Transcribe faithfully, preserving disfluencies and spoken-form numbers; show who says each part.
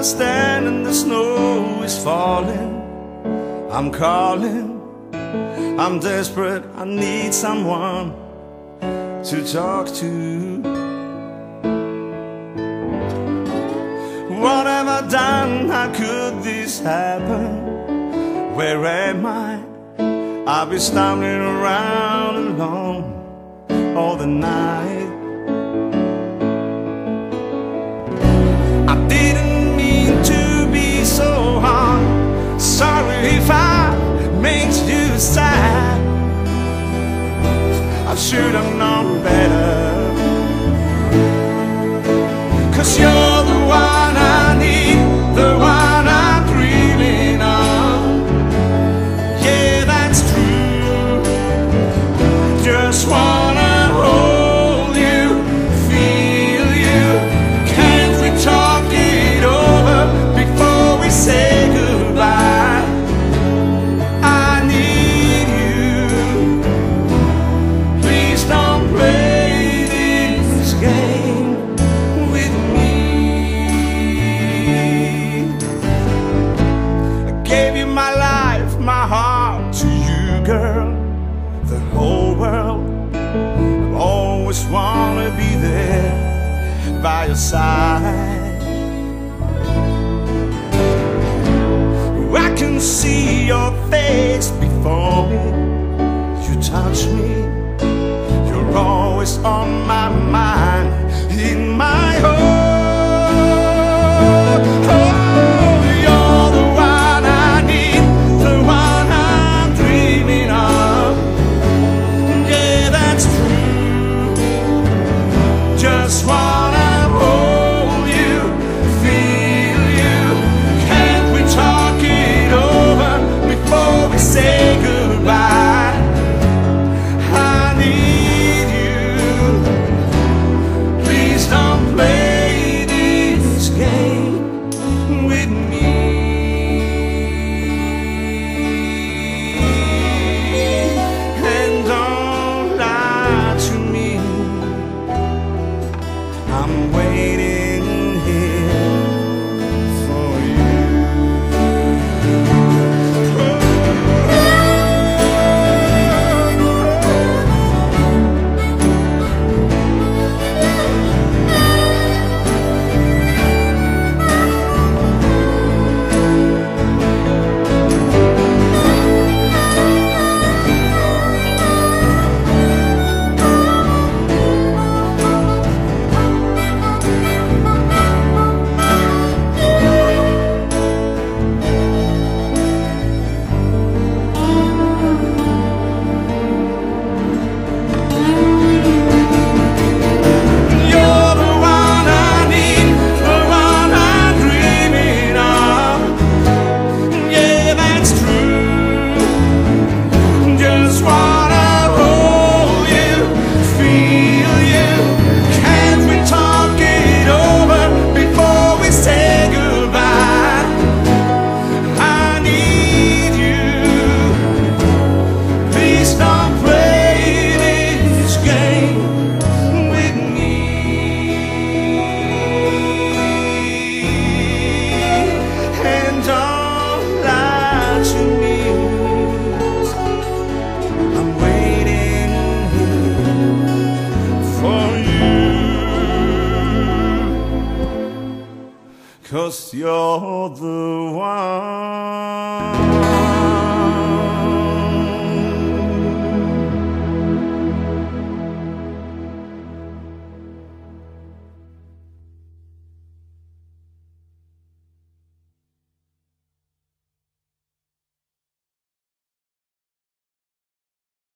Speaker 1: I stand and the snow is falling, I'm calling, I'm desperate, I need someone to talk to. What have I done? How could this happen? Where am I? I've been stumbling around alone all the night. I didn't mean to be so hard. Sorry if I made you sad. I should have known better. 'Cause you're the one I need, the one I'm dreaming of. Yeah, that's true. Just wanna hold you, feel you. Can't we talk it over before we say goodbye? I need you. Please don't play this game with me. I gave you my life, my heart to you, girl. The whole world, I always wanna be there by your side. I can see your face before me. You touch me, you're always on my mind, in my heart. Oh, you're the one I need, the one I'm dreaming of. Yeah, that's true. Just wanna hold you, feel you. Can't we talk it over before we say goodbye? I need you. Please don't play this game with me. And don't lie to me. I'm waiting here for you. You're the one I need, the one I'm dreaming of. Yeah, that's true. Just wanna hold you, feel you. Can't we talk it over before we say goodbye? I need you. Please don't play this game with me. And don't lie to me. I'm waiting here for you. 'Cause you're the one